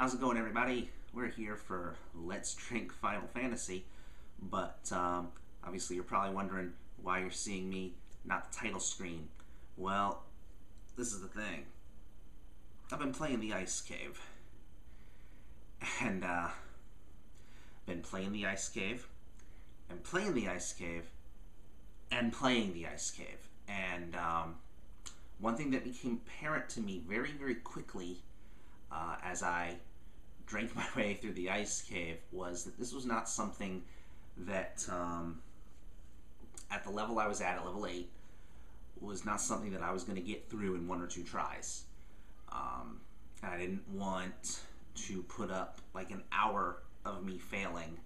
How's it going, everybody? We're here for Let's Drink Final Fantasy, but obviously you're probably wondering why you're seeing me, not the title screen. Well, this is the thing. I've been playing the Ice Cave, and been playing the Ice Cave, and playing the Ice Cave, and playing the Ice Cave. And one thing that became apparent to me very, very quickly as I drank my way through the Ice Cave was that this was not something that, at the level I was at level 8, was not something that I was going to get through in 1 or 2 tries. I didn't want to put up like an hour of me failing,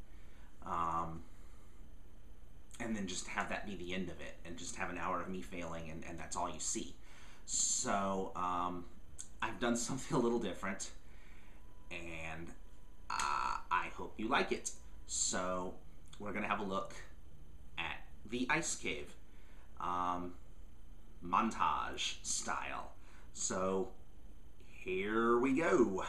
and then just have that be the end of it, and just have an hour of me failing, and that's all you see. So I've done something a little different, and I hope you like it. So we're going to have a look at the Ice Cave, montage style. So here we go.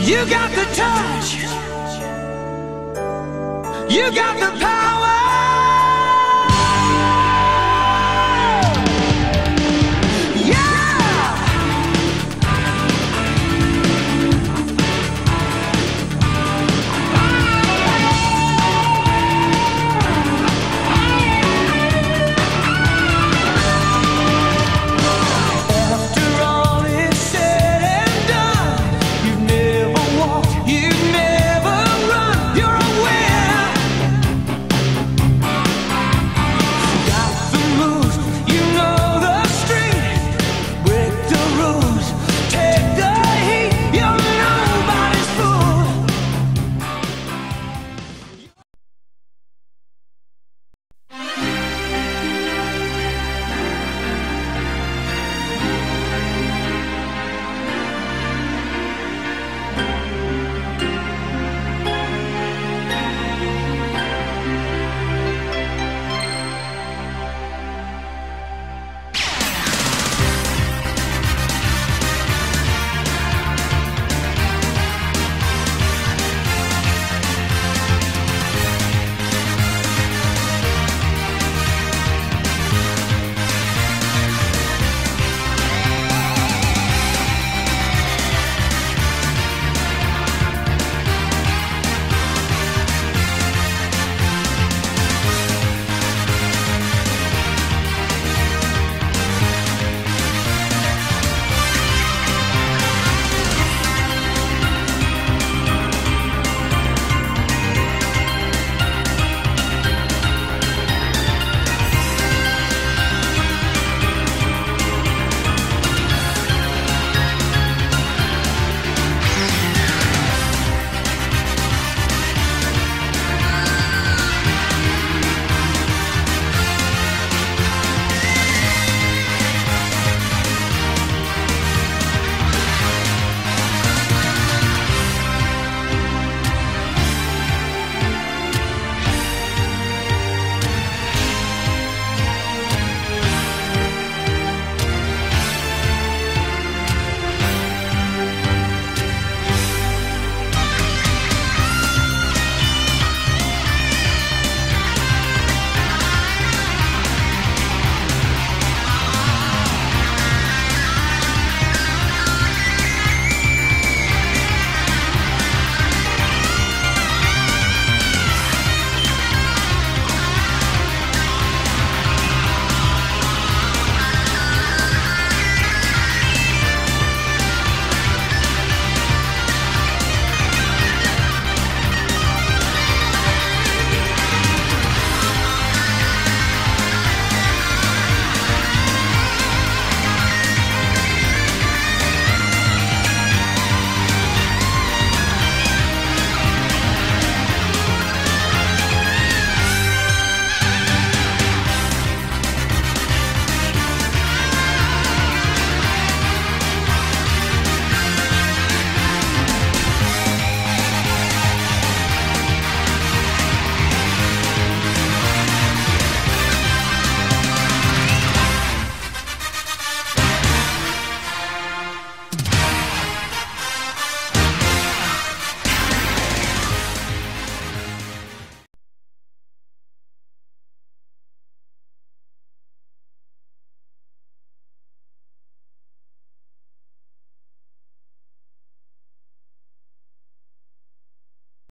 You got the touch. You got the power.